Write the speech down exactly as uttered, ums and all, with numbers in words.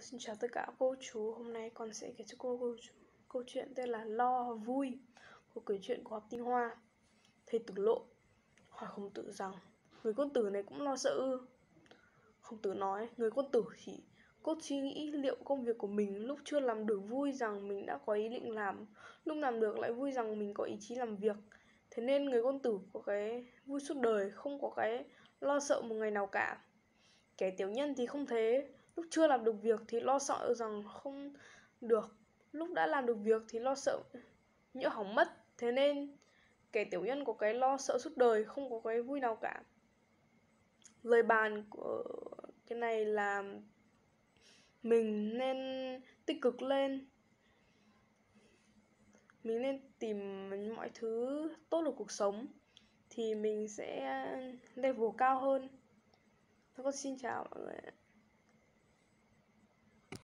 Xin chào tất cả cô chú. Hôm nay con sẽ kể cho cô, cô chú câu chuyện tên là Lo Vui của kể chuyện của học Tinh Hoa. Thầy Tử Lộ hỏi Khổng Tử rằng: người quân tử này cũng lo sợ ư? Khổng Tử nói: người quân tử chỉ cốt suy nghĩ liệu công việc của mình lúc chưa làm được vui rằng mình đã có ý định làm, lúc làm được lại vui rằng mình có ý chí làm việc. Thế nên người quân tử có cái vui suốt đời, không có cái lo sợ một ngày nào cả. Kẻ tiểu nhân thì không thế, lúc chưa làm được việc thì lo sợ rằng không được, lúc đã làm được việc thì lo sợ nhỡ hỏng mất. Thế nên kẻ tiểu nhân có cái lo sợ suốt đời, không có cái vui nào cả. Lời bàn của cái này là mình nên tích cực lên, mình nên tìm mọi thứ tốt ở cuộc sống thì mình sẽ level cao hơn. Con xin chào mọi người.